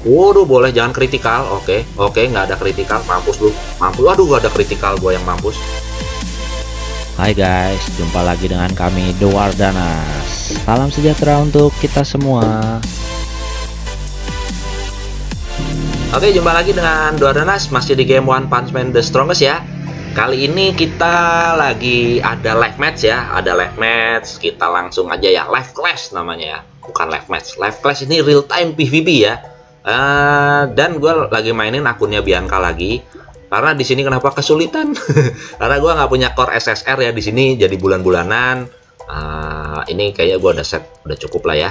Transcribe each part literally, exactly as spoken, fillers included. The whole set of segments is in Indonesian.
Waduh, boleh jangan kritikal. Oke, oke, nggak ada kritikal. Mampus lu, mampus. Waduh, gak ada kritikal, gue yang mampus. Hai guys, jumpa lagi dengan kami The Wardanas. Salam sejahtera untuk kita semua. Oke, jumpa lagi dengan The Wardanas, masih di game One Punch Man The Strongest ya. Kali ini kita lagi ada live match ya, ada live match. Kita langsung aja ya, live clash namanya ya, bukan live match. Live clash ini real time P V P ya. Uh, dan gue lagi mainin akunnya Bianca lagi. Karena di sini kenapa kesulitan? Karena gue nggak punya core S S R ya di sini, jadi bulan-bulanan. Uh, ini kayaknya gue udah set, udah cukup lah ya.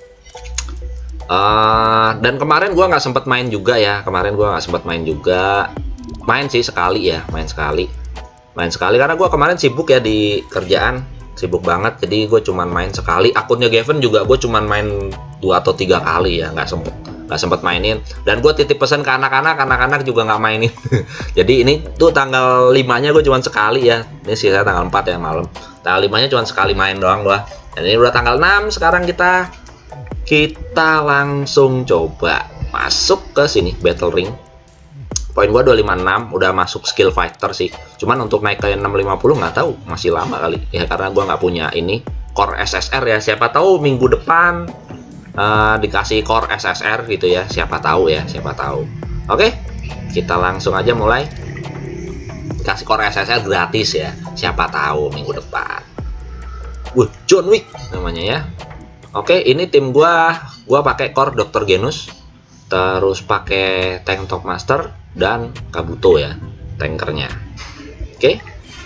Uh, dan kemarin gue nggak sempet main juga ya. Kemarin gue nggak sempet main juga. Main sih sekali ya, main sekali. Main sekali karena gue kemarin sibuk ya di kerjaan, sibuk banget. Jadi gue cuman main sekali. Akunnya Gavin juga gue cuman main dua atau tiga kali ya, nggak sempet. Nggak sempat mainin, dan gue titip pesan ke anak-anak, anak-anak juga nggak mainin. Jadi ini tuh tanggal limanya gue cuma sekali ya, ini sih saya tanggal empat ya malam, tanggal limanya cuma sekali main doang gua. Dan ini udah tanggal enam, sekarang kita kita langsung coba masuk ke sini battle ring. Poin gua dua lima enam, udah masuk skill fighter sih, cuman untuk naik ke enam lima puluh nggak tahu, masih lama kali ya, karena gua nggak punya ini core S S R ya. Siapa tahu minggu depan Uh, dikasih core S S R gitu ya, siapa tahu ya, siapa tahu. Oke, kita langsung aja mulai. Dikasih core S S R gratis ya, siapa tahu minggu depan. Wah, John Wick namanya ya. Oke, ini tim gua, gua pakai core dokter Genus, terus pakai tank Top Master dan Kabuto ya, tankernya. Oke.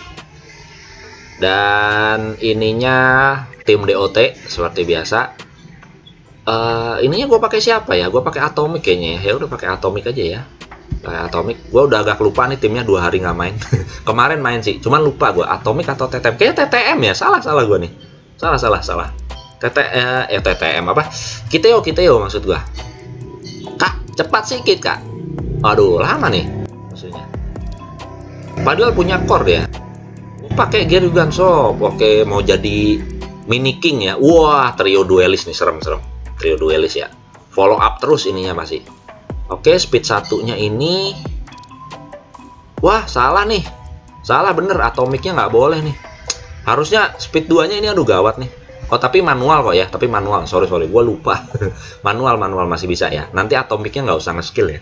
Dan ininya tim D O T seperti biasa. Uh, ininya gue pakai siapa ya? Gue pakai Atomic kayaknya ya. Ya udah pakai Atomic aja ya. Pakai Atomic. Gue udah agak lupa nih timnya, dua hari nggak main. Kemarin main sih, cuman lupa gue Atomic atau T T M. Kayaknya T T M ya. Salah salah gue nih. Salah salah salah. T T M eh T T M apa? Kiteo Kiteo maksud gue. Kak, cepat sikit kak. Aduh, lama nih maksudnya. Padahal punya core ya. Pakai Gerugan Shop. Oke, mau jadi mini king ya. Wah, trio duelis nih, serem-serem. Trio duelis ya, follow up terus ininya masih. Oke, speed satunya ini, wah salah nih, salah bener, atomiknya nggak boleh nih, harusnya speed duanya ini. Aduh gawat nih. Oh tapi manual kok ya, tapi manual, sorry sorry gue lupa. manual manual masih bisa ya, nanti atomiknya nggak usah nge-skill ya.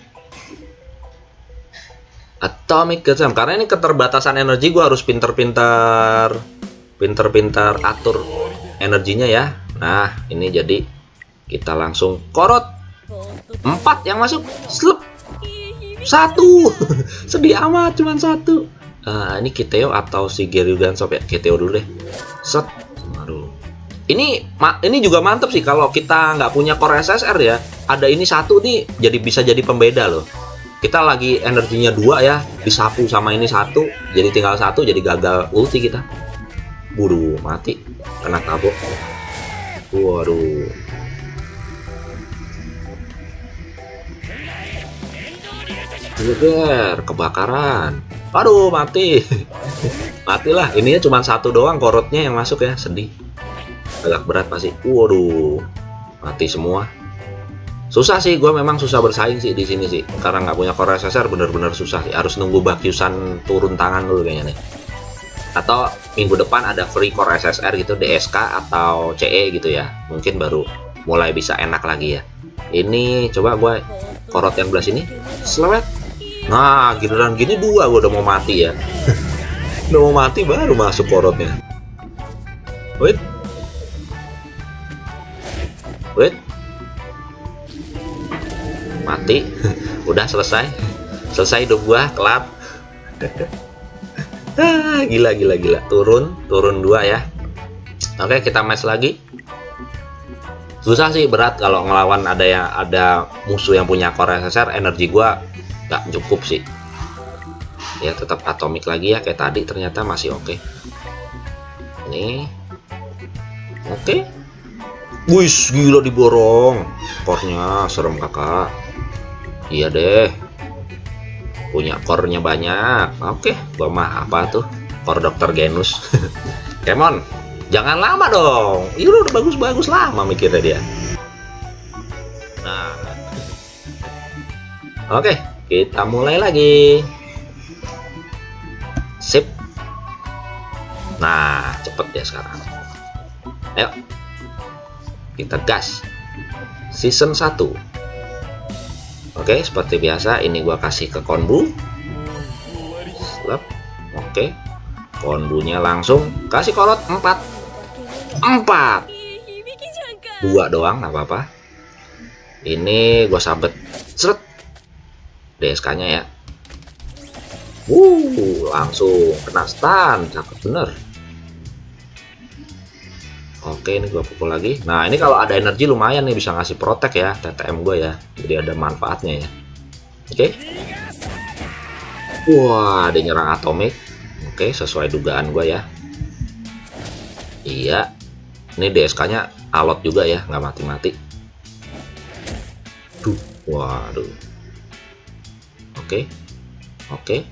Atomic kejam, karena ini keterbatasan energi, gue harus pinter-pinter pinter-pinter atur energinya ya. Nah ini jadi kita langsung korot. Empat yang masuk, slep. Satu. Sedih amat, cuman satu. Uh, ini Kiteo atau si Gerugan Shop ya? Kiteo dulu deh. Set. Aduh. Ini ini juga mantep sih kalau kita nggak punya core S S R ya. Ada ini satu nih, jadi bisa jadi pembeda loh. Kita lagi energinya dua ya, disapu sama ini satu, jadi tinggal satu, jadi gagal ulti kita. Buru mati, kena tabok. Waduh. Jeger, kebakaran. Aduh, mati. Matilah. Ininya cuma satu doang korotnya yang masuk ya, sedih. Agak berat pasti. Waduh, mati semua. Susah sih, gue memang susah bersaing sih di sini sih. Karena nggak punya core S S R, bener-bener susah sih. Harus nunggu Bakyusan turun tangan dulu kayaknya nih. Atau minggu depan ada free core S S R gitu, D S K atau C E gitu ya. Mungkin baru mulai bisa enak lagi ya. Ini coba gue korot yang belah sini, selewet. Nah, giliran gini dua gue udah mau mati ya. Udah mau mati baru masuk korotnya. Wait. Wait. Mati. Udah selesai. Selesai hidup gua, kelar. Ah, gila gila gila. Turun, turun dua ya. Oke, kita match lagi. Susah sih, berat kalau ngelawan ada yang ada musuh yang punya core S S R. Energi gua nggak cukup sih ya, tetap atomik lagi ya kayak tadi, ternyata masih oke. Nih oke, okay. Wih gila diborong core-nya, serem kakak. Iya deh, punya core-nya banyak. Oke, okay. Gua mah apa tuh core dokter Genus. Kemon, jangan lama dong. Iya udah bagus-bagus, lama mikirnya dia. Nah Oke, kita mulai lagi. Sip. Nah, cepet ya sekarang. Ayo, kita gas. Season satu. Oke, seperti biasa ini gua kasih ke Konbu. Slap. Oke, Konbunya langsung kasih kolot empat. Empat. Dua doang, nggak apa-apa. Ini gua sabet. Seret. D S K-nya ya. Wuh, langsung kena stun. Cakep bener. Oke, ini gua pukul lagi. Nah, ini kalau ada energi lumayan nih, bisa ngasih protek ya T T M gue ya. Jadi ada manfaatnya ya. Oke. Wah, dia nyerang Atomic. Oke, sesuai dugaan gue ya. Iya. Ini D S K-nya alot juga ya, nggak mati-mati. Duh, waduh. Oke. Oke.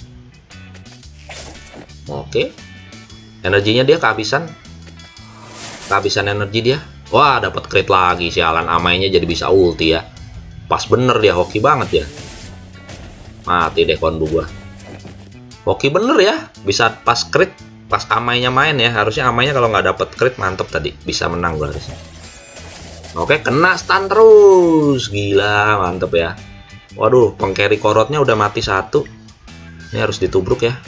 Oke. Energinya dia kehabisan. Kehabisan energi dia. Wah, dapat crit lagi sialan, amainya jadi bisa ulti ya. Pas bener dia, hoki banget ya. Mati deh Konbu gua. Hoki bener ya, bisa pas crit, pas amainya main ya. Harusnya amainya kalau nggak dapet crit mantep tadi, bisa menang gua harusnya. Oke, kena stun terus. Gila, mantep ya. Waduh, pengcarry korotnya udah mati satu. Ini harus ditubruk ya.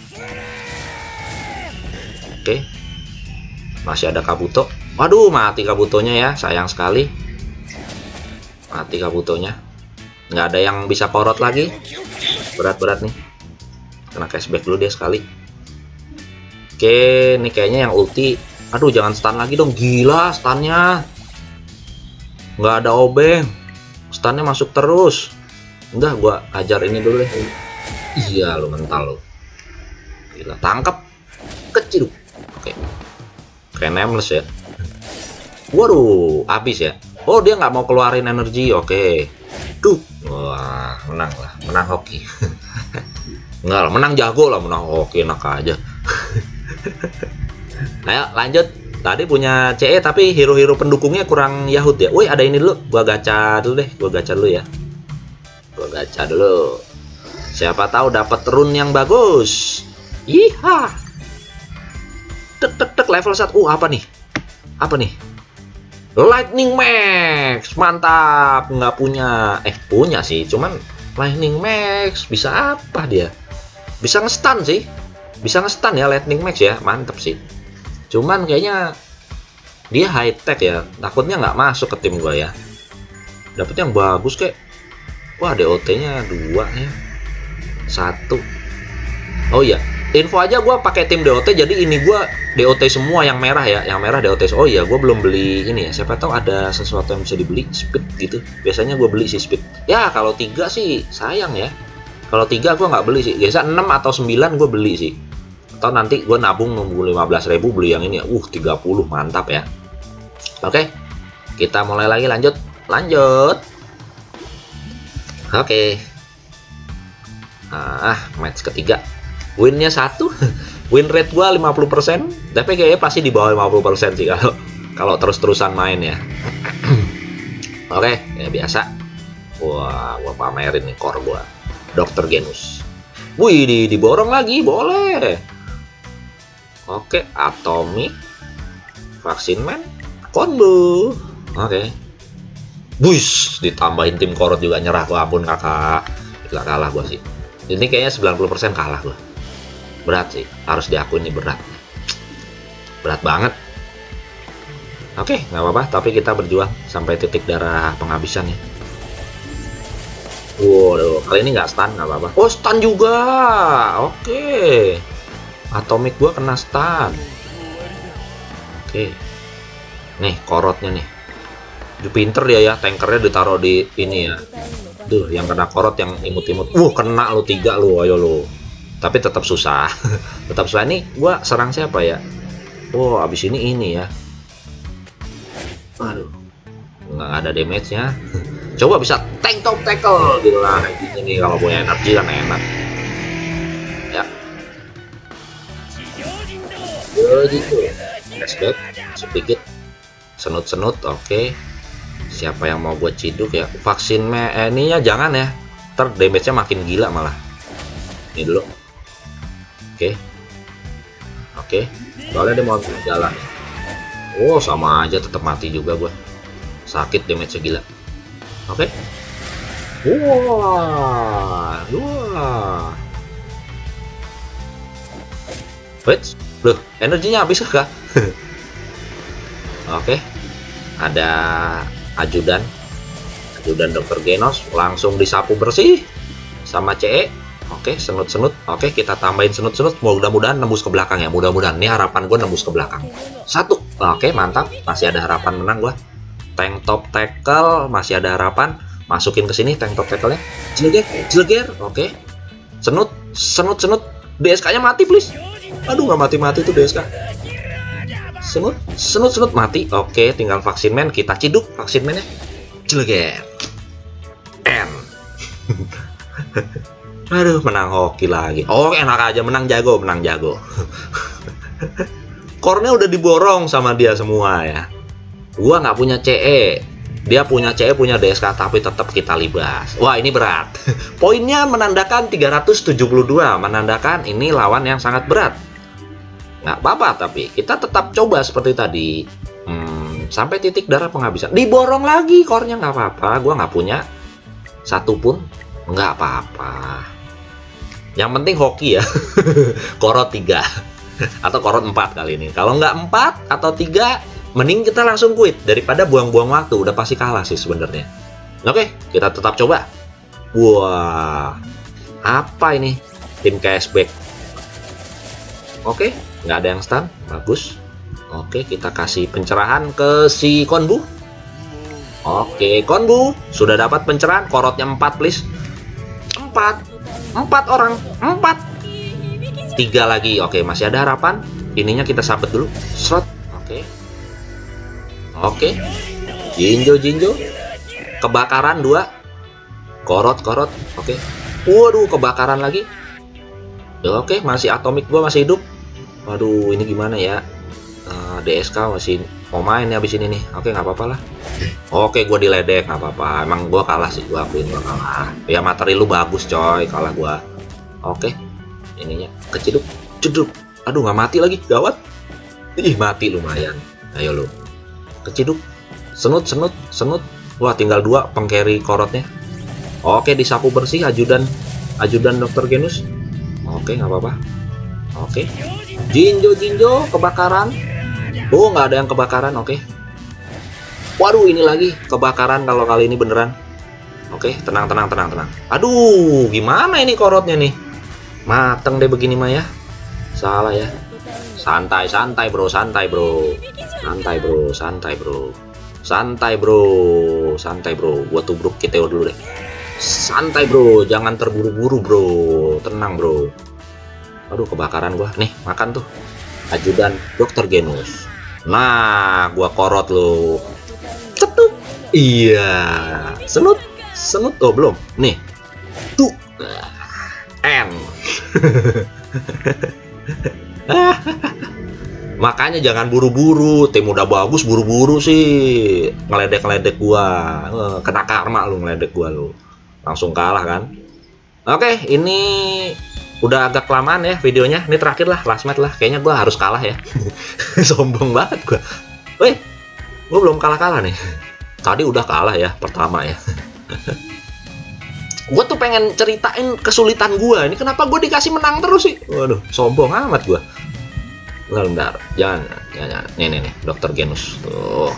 Oke. Masih ada Kabuto. Waduh, mati Kabutonya ya, sayang sekali. Mati Kabutonya. Nggak ada yang bisa korot lagi. Berat-berat nih. Kena cashback dulu dia sekali. Oke, ini kayaknya yang ulti. Aduh, jangan stun lagi dong. Gila, stunnya. Nggak ada obeng. Stunnya masuk terus. Udah, gua ajar ini dulu deh. Iya, lo mental lo. Gila, tangkap. Kecil. Oke. Kayak nameless ya. Waduh, habis ya. Oh, dia nggak mau keluarin energi. Oke. Duh. Wah, menang lah. Menang hoki. Enggak lah, menang jago lah. Menang hoki, enak aja. Ayo, lanjut. Tadi punya C E tapi hero-hero pendukungnya kurang Yahut ya. Woi, ada ini dulu. Gua gacha dulu deh. Gua gacha dulu ya. Gua gacha dulu. Siapa tahu dapat rune yang bagus. Iha. Tek tek tek level satu. Uh, apa nih? Apa nih? Lightning Max. Mantap. Nggak punya. Eh, punya sih. Cuman Lightning Max bisa apa dia? Bisa nge-stun sih. Bisa nge-stun ya Lightning Max ya. Mantap sih. Cuman kayaknya dia high tech ya. Takutnya nggak masuk ke tim gua ya. Dapet yang bagus kayak. Wah, D O T-nya dua nih. Satu. Oh iya. Info aja gue pakai tim D O T, jadi ini gue D O T semua yang merah ya, yang merah D O T. Oh iya, gue belum beli ini ya. Siapa tahu ada sesuatu yang bisa dibeli, speed gitu. Biasanya gue beli sih speed. Ya kalau tiga sih sayang ya. Kalau tiga gue nggak beli sih. Biasa enam atau sembilan gue beli sih. Atau nanti gue nabung nunggu lima belas ribu beli yang ini ya. Uh, tiga puluh mantap ya. Oke, kita mulai lagi, lanjut, lanjut. Oke. Ah, match ketiga. Winnya satu, win rate gua lima puluh persen, tapi kayaknya pasti di bawah lima puluh persen sih kalau kalau terus-terusan main ya. Oke, ya biasa. Wah, gua pamerin nih core gua. dokter Genus. Wih, di diborong lagi, boleh. Oke, Atomic, Vaksin Man, Konbu. Oke. Bush, ditambahin tim korot juga nyerah. Gua ampun kakak. Gila, kalah gua sih. Ini kayaknya sembilan puluh persen kalah gua. Berat sih, harus diakui ini berat. Berat banget. Oke, nggak apa-apa, tapi kita berjuang sampai titik darah penghabisan ya. Waduh, kali ini nggak stun, nggak apa-apa. Oh, stun juga. Oke. Atomic gua kena stun. Oke. Nih, korotnya nih. Pinter dia ya, tankernya ditaruh di ini ya. Duh, yang kena korot yang imut-imut. Uh, kena lu tiga lu, ayo lu. Tapi tetap susah. Tetap susah. Nih, gua serang siapa ya? Oh, abis ini ini ya. Aduh. Nggak ada damage-nya. Coba bisa tank top tackle. Gila, ini kalau punya energi kan enak. Ya. Oh, gitu. Flashback sedikit. Senut-senut, oke. Okay. Siapa yang mau buat ciduk ya? Vaksin me eh, ininya jangan ya. Ntar damage-nya makin gila malah. Ini dulu. Oke. Oke. Soalnya dia mau jalan. Oh, sama aja tetap mati juga gua. Sakit damage-nya gila. Oke. Wah. Wah. Wait. Loh, energinya habis kah? Oke. Ada ajudan. Ajudan dokter Genos langsung disapu bersih sama C E. Oke, senut-senut. Oke, kita tambahin senut-senut. Mudah-mudahan nembus ke belakang ya. Mudah-mudahan. Ini harapan gue nembus ke belakang. Satu. Oke, mantap. Masih ada harapan menang gue. Tank top tackle masih ada harapan. Masukin ke sini tank top tackle-nya. Jilger, jilger. Oke. Senut, senut, senut. D S K-nya mati, please. Aduh, nggak mati-mati tuh D S K. Senut, senut, senut mati. Oke, tinggal vaksin man. Kita ciduk vaksin man-nya. Jilger. N. Aduh, menang hoki lagi. Oh, enak aja, menang jago, menang jago. Core-nya udah diborong sama dia semua ya. Gua nggak punya C E. Dia punya C E, punya D S K, tapi tetap kita libas. Wah, ini berat. Poinnya menandakan tiga ratus tujuh puluh dua, menandakan ini lawan yang sangat berat. Nggak apa-apa, tapi kita tetap coba seperti tadi. Hmm, sampai titik darah penghabisan. Diborong lagi core-nya, nggak apa-apa. Gua nggak punya satu pun, nggak apa-apa. Yang penting hoki ya. Korot tiga atau korot empat kali ini. Kalau nggak empat atau tiga, mending kita langsung quit daripada buang-buang waktu. Udah pasti kalah sih sebenarnya. Oke, kita tetap coba. Wah, apa ini? Tim cashback. Oke, nggak ada yang stun. Bagus. Oke, kita kasih pencerahan ke si Konbu. Oke, Konbu sudah dapat pencerahan. Korotnya empat, please. Empat. Empat orang. Empat. Tiga lagi. Oke, masih ada harapan. Ininya kita sabet dulu. Slot. Oke. Oke. Jinjo, jinjo. Kebakaran dua. Korot, korot. Oke. Waduh, kebakaran lagi. Oke, masih atomik gua masih hidup. Waduh, ini gimana ya? Uh, D S K masih mau main ya abis ini nih. Oke, nggak apa-apa lah. Oke, gue diledek, nggak apa-apa. Emang gue kalah sih, gue akuin gue kalah. Ya materi lu bagus coy, kalah gue. Oke, ininya keciduk, ceduk. Aduh, nggak mati lagi, gawat. Ih, mati lumayan. Ayo lu, keciduk, senut, senut, senut. Wah, tinggal dua pengcarry korotnya. Oke, disapu bersih ajudan, ajudan dokter Genus. Oke, nggak apa-apa. Oke, jinjo, jinjo, kebakaran. Oh, nggak ada yang kebakaran. Oke. Waduh, ini lagi kebakaran kalau kali ini beneran. Oke, tenang, tenang, tenang, tenang. Aduh, gimana ini korotnya nih? Mateng deh begini mah ya. Salah ya. Santai, santai bro, santai bro. Santai bro, santai bro. Santai bro, santai bro. Gua tubruk kita dulu deh. Santai bro, jangan terburu-buru bro. Tenang bro. Aduh, kebakaran gua. Nih, makan tuh. Ajudan dokter Genus. Nah, gua korot lo. Cetuk. Iya. Senut. Senut. Oh, belum. Nih. Tuh. N. Makanya jangan buru-buru. Tim udah bagus buru-buru sih. Ngeledek-ngeledek gua. Kena karma lu ngeledek gua lu. Langsung kalah kan. Oke, ini udah agak kelamaan ya videonya. Ini terakhir lah, last match lah. Kayaknya gua harus kalah ya. Sombong banget gua. Weh, gue belum kalah-kalah nih. Tadi udah kalah ya, pertama ya. Gue tuh pengen ceritain kesulitan gue. Ini kenapa gue dikasih menang terus sih? Waduh, sombong amat gue. Bentar, bentar. Jangan, jangan. Nih, nih, nih. dokter Genus. Tuh.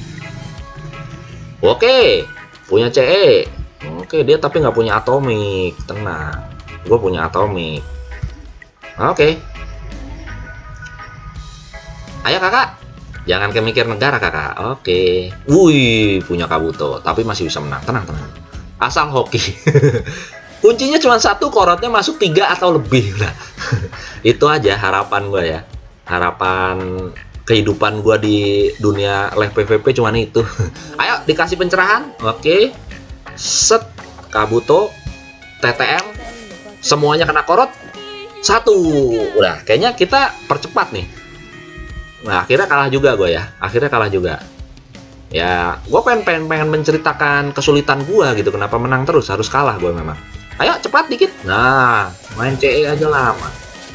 Oke. Punya C E. Oke, dia tapi nggak punya atomik. Tenang. Gue punya atomik. Oke. Ayo kakak. Jangan kemikir negara kakak. Oke. Wih, punya Kabuto. Tapi masih bisa menang. Tenang, tenang. Asal hoki. Kuncinya cuma satu, korotnya masuk tiga atau lebih. Nah, itu aja harapan gue ya. Harapan kehidupan gue di dunia live P V P cuman itu. Ayo, dikasih pencerahan. Oke. Set. Kabuto. T T M. Semuanya kena korot. Satu. Udah, kayaknya kita percepat nih. Nah, akhirnya kalah juga gue ya. Akhirnya kalah juga. Ya, gue pengen, pengen pengen menceritakan kesulitan gue gitu. Kenapa menang terus, harus kalah gue memang. Ayo cepat dikit. Nah, main C E aja lama.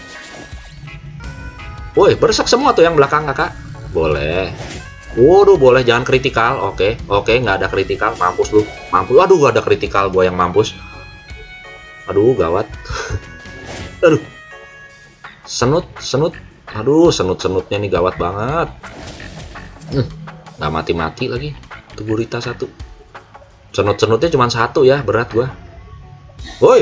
Woi, bersek semua tuh yang belakang kakak. Boleh. Waduh, boleh, jangan kritikal. Oke, oke, nggak ada kritikal. Mampus lu, mampus. Aduh, gak ada kritikal, gue yang mampus. Aduh, gawat. Aduh, senut, senut. Aduh, senut-senutnya nih gawat banget. Hmm. Nggak mati-mati lagi tuh gurita satu. Cenut-cenutnya cuma satu ya, berat gua. Woi,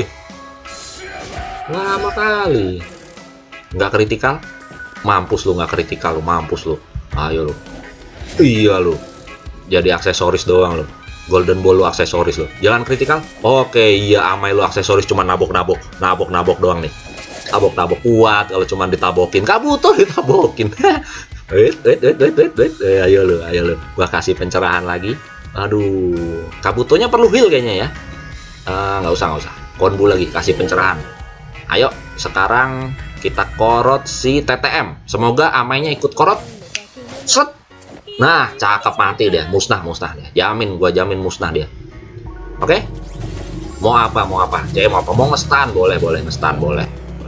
lama kali nggak kritikal. Mampus lu, nggak kritikal lu, mampus lu. Ayo lu. Iya lu, jadi aksesoris doang lu. Golden ball lu aksesoris lu, jangan kritikal. Oke, iya, amai lu aksesoris, cuma nabok-nabok, nabok-nabok doang nih. Nabok-nabok kuat kalau cuma ditabokin. Kabuto ditabokin. Wait, wait, wait, wait, wait, wait. Eh, ayo lu, ayo lu. Gua kasih pencerahan lagi. Aduh, Kabutonya perlu heal kayaknya ya. Nggak uh, usah, nggak usah. Konbu lagi, kasih pencerahan. Ayo, sekarang kita korot si T T M. Semoga amainya ikut korot. Set. Nah, cakep, mati dia. Musnah, musnah dia. Jamin, gua jamin musnah dia. Oke? Okay? Mau apa, mau apa? Jadi mau apa? Mau nge-stun? Boleh, boleh. Nge-stun, boleh.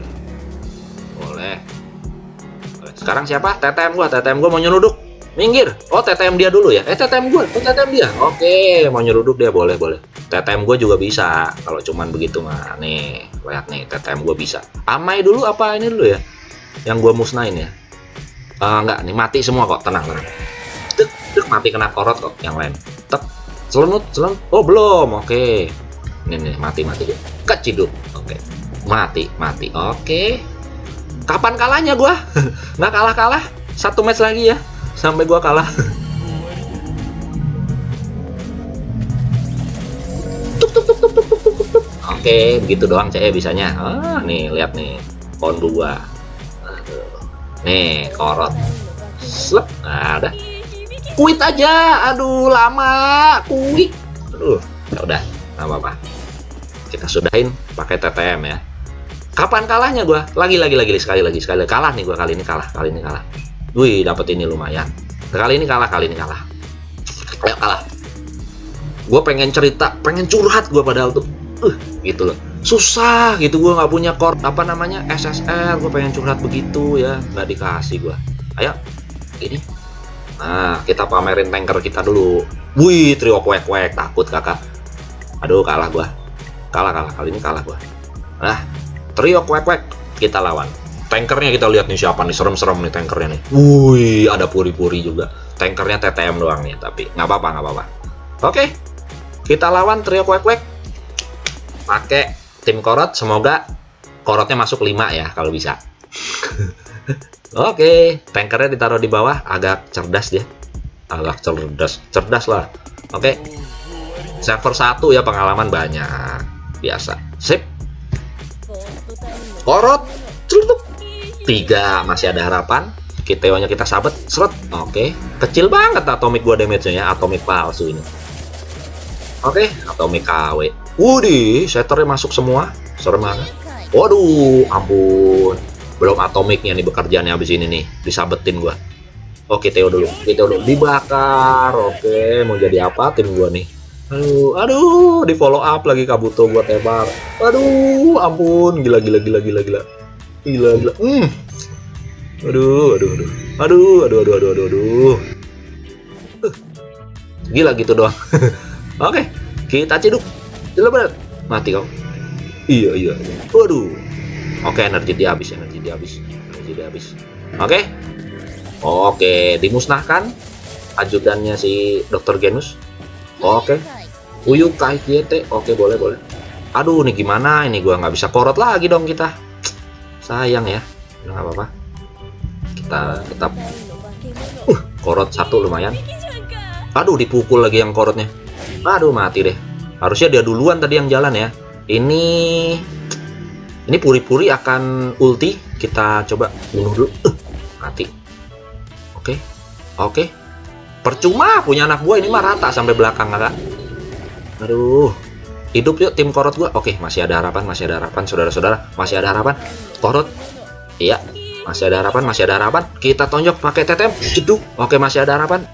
Sekarang siapa? T T M gua, T T M gua mau nyeruduk. Minggir. Oh, T T M dia dulu ya. Eh, T T M gua, oh, T T M dia. Oke, mau nyeruduk dia, boleh, boleh. T T M gua juga bisa. Kalau cuman begitu mah. Nih, lihat nih, T T M gua bisa. Amai dulu apa ini dulu ya? Yang gua musnahin ya. Uh, enggak, nih mati semua kok, tenang, tenang. Tek, tek, mati kena korot kok yang lain. Tek, selenut, selenut. Oh, belum. Oke. Nih, nih, mati, mati dia. Keciduk. Oke. Mati, mati. Oke. Kapan kalahnya gua? Nggak kalah-kalah. Satu match lagi ya. Sampai gua kalah. Tuk, tuk, tuk, tuk, tuk, tuk, tuk, tuk. Oke, begitu doang C E bisanya. Ah, nih, lihat nih. Kondu gua. Aduh. Nih, korot. Slep. Nah, ada. Quit aja. Aduh, lama. Quit. Aduh, ya udah. Nggak apa-apa. Kita sudahin pakai T T M ya. Kapan kalahnya gua? Lagi lagi lagi sekali lagi sekali kalah nih gua, kali ini kalah, kali ini kalah. Wih, dapet ini lumayan. Kali ini kalah, kali ini kalah. Ayo kalah. Gua pengen cerita, pengen curhat gua padahal tuh. Uh, gitu loh. Susah gitu, gua nggak punya core apa namanya S S R, gua pengen curhat begitu ya, nggak dikasih gua. Ayo. Ini. Nah, kita pamerin tanker kita dulu. Wih, trio kwek-kwek, takut kakak. Aduh, kalah gua. Kalah kalah, kali ini kalah gua. Nah, trio kwek-kwek kita lawan. Tankernya kita lihat nih siapa nih, serem-serem nih tankernya nih. Wih, ada puri-puri juga. Tankernya T T M doang nih, tapi nggak apa-apa, nggak apa-apa. Oke, kita lawan trio kwek-kwek. Pakai tim korot, semoga korotnya masuk lima ya kalau bisa. Oke, tankernya ditaruh di bawah, agak cerdas dia. Agak cerdas, cerdas lah. Oke, server satu ya, pengalaman banyak. Biasa. Sip. Korot celuk. Tiga, masih ada harapan. Kiteonya kita sabet, seret. Oke, kecil banget atomic gua damage-nya ya, atomic palsu ini. Oke, atomic K W. Wudi, setternya masuk semua. Serem banget. Waduh, ampun. Belum atomicnya nih bekerjaannya habis ini nih, disabetin gua. Oke, Teo dulu. Teo dulu dibakar. Oke, mau jadi apa tim gua nih? Aduh, aduh, di follow up lagi Kabuto gua tebak. Aduh, ampun, gila gila gila gila gila. Gila gila. Hmm. Aduh, aduh, aduh. Aduh, aduh, aduh, aduh, aduh, aduh. Uh. Gila gitu doang. Oke, kita ciduk. Gila banget. Mati kau. Iya, iya. Waduh. Oke, energi dia habis, energi dia habis. Energi dia habis. Oke. Oke, dimusnahkan ajudannya si Dokter Genus. Oke. Uyu K Y T. Oke, boleh, boleh. Aduh, nih gimana ini, gua nggak bisa korot lagi dong kita. Sayang ya. Nggak apa-apa. Kita tetap uh, korot satu lumayan. Aduh, dipukul lagi yang korotnya. Aduh, mati deh. Harusnya dia duluan tadi yang jalan ya. Ini ini puri-puri akan ulti. Kita coba bunuh dulu. Uh, mati. Oke. Oke. Percuma punya anak buah ini mah rata sampai belakang kakak. Aduh. Hidup yuk tim korot gua. Oke, masih ada harapan, masih ada harapan saudara-saudara. Masih ada harapan. Korot. Iya. Masih ada harapan, masih ada harapan. Kita tonjok pakai T T M. Jeduk. Oke, masih ada harapan.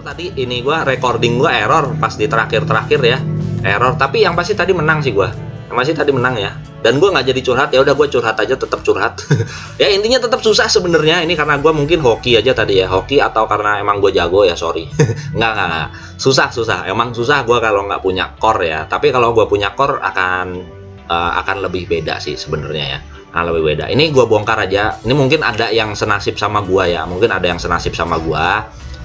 error tadi, ini gua recording gua error pas di terakhir-terakhir ya. Error, tapi yang pasti tadi menang sih gua. Yang pasti tadi menang ya. Dan gua nggak jadi curhat, ya udah gua curhat aja, tetap curhat. Ya intinya tetap susah sebenarnya ini karena gua mungkin hoki aja tadi ya. Hoki atau karena emang gua jago ya, sorry. Nggak, nggak, nggak. Susah, susah. Emang susah gua kalau nggak punya core ya. Tapi kalau gua punya core akan uh, akan lebih beda sih sebenarnya ya. Nah, lebih beda. Ini gua bongkar aja. Ini mungkin ada yang senasib sama gua ya. Mungkin ada yang senasib sama gua.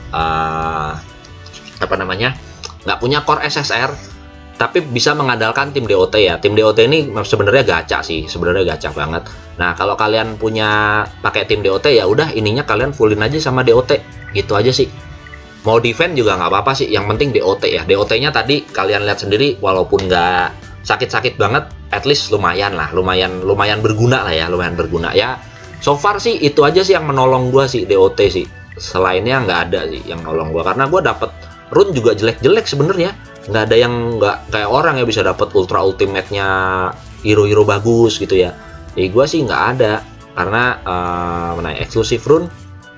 Uh, apa namanya? Nggak punya core S S R, tapi bisa mengandalkan tim D O T ya. Tim D O T ini sebenarnya gacha sih. Sebenarnya gacha banget. Nah, kalau kalian punya pakai tim D O T ya udah ininya kalian fullin aja sama D O T. Gitu aja sih. Mau defend juga nggak apa-apa sih. Yang penting D O T ya. D O T-nya tadi kalian lihat sendiri, walaupun nggak sakit-sakit banget, at least lumayan lah, lumayan lumayan berguna lah ya, lumayan berguna ya. So far sih itu aja sih yang menolong gua sih, D O T sih. Selainnya nggak ada sih yang nolong gua, karena gua dapet rune juga jelek-jelek sebenarnya. Nggak ada yang nggak kayak orang ya bisa dapet ultra ultimate-nya hero-hero bagus gitu ya. Jadi gua sih nggak ada, karena uh, mana eksklusif rune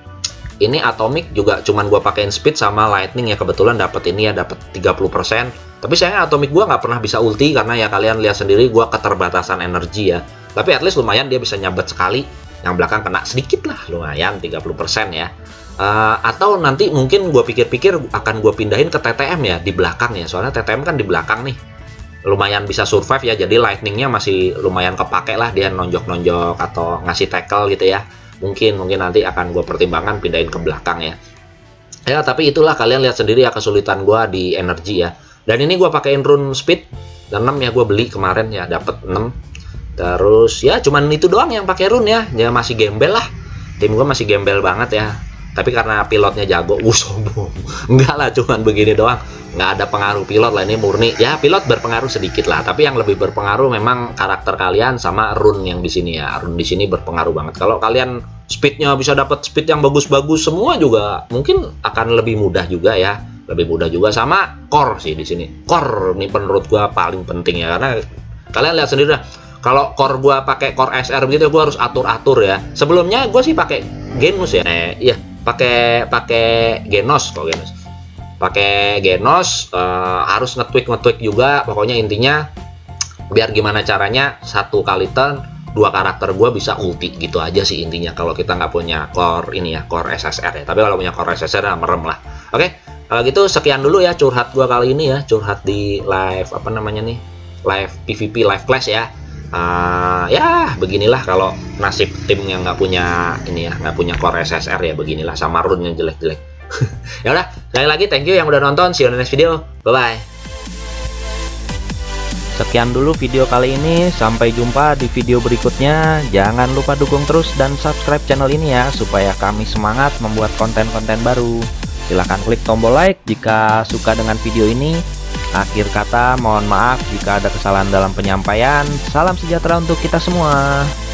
ini atomic juga cuman gua pakein speed sama lightning ya, kebetulan dapet ini ya, dapet tiga puluh persen. Tapi sayangnya atomic gua nggak pernah bisa ulti karena ya kalian lihat sendiri gua keterbatasan energi ya. Tapi at least lumayan dia bisa nyabet sekali, yang belakang kena sedikit lah, lumayan tiga puluh persen ya. Uh, atau nanti mungkin gua pikir-pikir akan gua pindahin ke T T M ya di belakang ya, soalnya T T M kan di belakang nih. Lumayan bisa survive ya, jadi lightningnya masih lumayan kepake lah, dia nonjok-nonjok atau ngasih tackle gitu ya. Mungkin mungkin nanti akan gue pertimbangkan pindahin ke belakang ya. Ya tapi itulah, kalian lihat sendiri ya kesulitan gue di energi ya. Dan ini gue pakein rune speed dan enam ya, gue beli kemarin ya, dapat enam. Terus ya cuman itu doang yang pakai rune ya. Ya masih gembel lah. Tim gue masih gembel banget ya. Tapi karena pilotnya jago, uh sombong. Enggak lah, cuman begini doang. Nggak ada pengaruh pilot lah, ini murni. Ya pilot berpengaruh sedikit lah, tapi yang lebih berpengaruh memang karakter kalian sama rune yang di sini ya. Rune di sini berpengaruh banget. Kalau kalian speednya bisa dapat speed yang bagus-bagus semua juga, mungkin akan lebih mudah juga ya. Lebih mudah juga, sama core sih di sini. Core ini menurut gua paling penting ya, karena kalian lihat sendiri lah. Kalau core gua pakai core S R gitu, gua harus atur-atur ya. Sebelumnya gua sih pakai Genos ya. Eh, iya, pakai pakai Genos kok Genos. Pakai Genos uh, harus nge-tweak nge-tweak juga. Pokoknya intinya biar gimana caranya satu kali turn dua karakter gua bisa ulti gitu aja sih intinya. Kalau kita nggak punya core ini ya, core S S R ya. Tapi kalau punya core S S R merem lah. Oke, kalau gitu sekian dulu ya curhat gua kali ini ya, curhat di live apa namanya nih, live P V P live clash ya. Uh, ya beginilah kalau nasib tim yang nggak punya ini ya, nggak punya core S S R ya, beginilah sama rune yang jelek-jelek. Ya udah, sekali lagi thank you yang udah nonton, see you on the next video, bye bye. Sekian dulu video kali ini, sampai jumpa di video berikutnya. Jangan lupa dukung terus dan subscribe channel ini ya, supaya kami semangat membuat konten-konten baru. Silahkan klik tombol like jika suka dengan video ini. Akhir kata, mohon maaf jika ada kesalahan dalam penyampaian. Salam sejahtera untuk kita semua.